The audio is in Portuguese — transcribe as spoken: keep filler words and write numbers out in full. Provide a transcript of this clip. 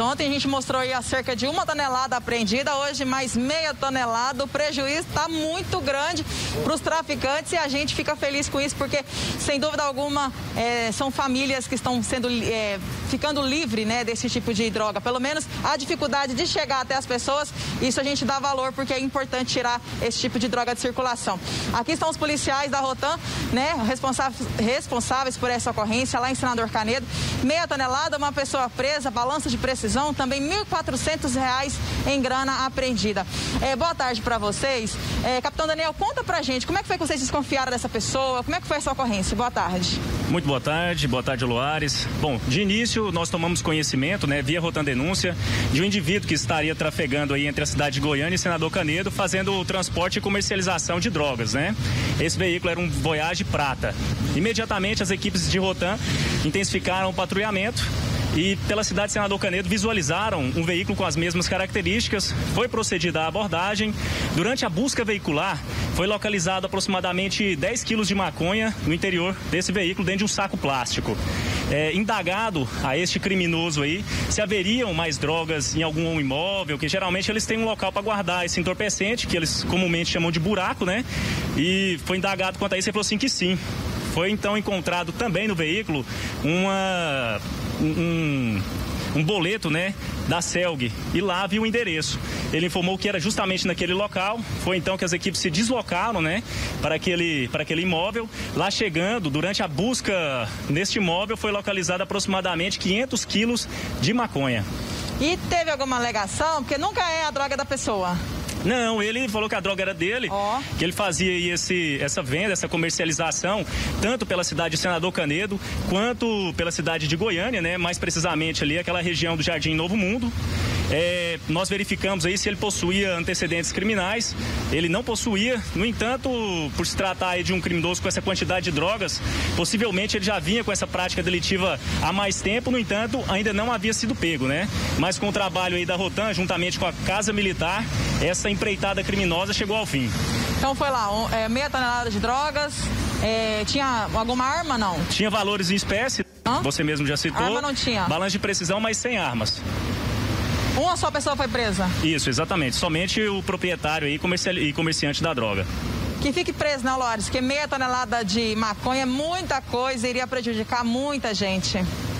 Ontem a gente mostrou aí a cerca de uma tonelada apreendida, hoje mais meia tonelada. O prejuízo está muito grande para os traficantes e a gente fica feliz com isso, porque, sem dúvida alguma, é, são famílias que estão sendo, é, ficando livres, né, desse tipo de droga. Pelo menos a dificuldade de chegar até as pessoas, isso a gente dá valor, porque é importante tirar esse tipo de droga de circulação. Aqui estão os policiais da Rotan, né, responsáveis, responsáveis por essa ocorrência lá em Senador Canedo. Meia tonelada, uma pessoa presa, balança de precisão, também mil e quatrocentos reais em grana apreendida. É, boa tarde para vocês. É, Capitão Daniel, conta pra gente, como é que foi que vocês desconfiaram dessa pessoa? Como é que foi essa ocorrência? Boa tarde. Muito boa tarde, boa tarde, Luares. Bom, de início nós tomamos conhecimento, né, via Rotan Denúncia, de um indivíduo que estaria trafegando aí entre a cidade de Goiânia e Senador Canedo, fazendo o transporte e comercialização de drogas, né? Esse veículo era um Voyage prata. Imediatamente as equipes de Rotan intensificaram o patrulhamento e pela cidade de Senador Canedo visualizaram um veículo com as mesmas características. Foi procedida a abordagem. Durante a busca veicular, foi localizado aproximadamente dez quilos de maconha no interior desse veículo, dentro de um saco plástico. É, indagado a este criminoso aí se haveriam mais drogas em algum imóvel, que geralmente eles têm um local para guardar esse entorpecente, que eles comumente chamam de buraco, né? E foi indagado quanto a isso, ele falou assim que sim. Foi então encontrado também no veículo uma, um, um boleto, né, da Celg, e lá viu o endereço. Ele informou que era justamente naquele local. Foi então que as equipes se deslocaram, né, para aquele, para aquele imóvel. Lá chegando, durante a busca neste imóvel, foi localizado aproximadamente quinhentos quilos de maconha. E teve alguma alegação? Porque nunca é a droga da pessoa. Não, ele falou que a droga era dele, oh. que ele fazia esse, essa venda, essa comercialização, tanto pela cidade de Senador Canedo, quanto pela cidade de Goiânia, né? Mais precisamente ali, aquela região do Jardim Novo Mundo. É, nós verificamos aí se ele possuía antecedentes criminais. Ele não possuía, no entanto, por se tratar aí de um criminoso com essa quantidade de drogas, possivelmente ele já vinha com essa prática delitiva há mais tempo, no entanto, ainda não havia sido pego, né? Mas com o trabalho aí da Rotan, juntamente com a Casa Militar, essa empreitada criminosa chegou ao fim. Então foi lá, é, meia tonelada de drogas, é, tinha alguma arma, não? Tinha valores em espécie, Hã? você mesmo já citou. Arma não tinha. Balança de precisão, mas sem armas. Uma só pessoa foi presa? Isso, exatamente. Somente o proprietário aí comercial, e comerciante da droga. Que fique preso, né, Lores? Porque meia tonelada de maconha é muita coisa, iria prejudicar muita gente.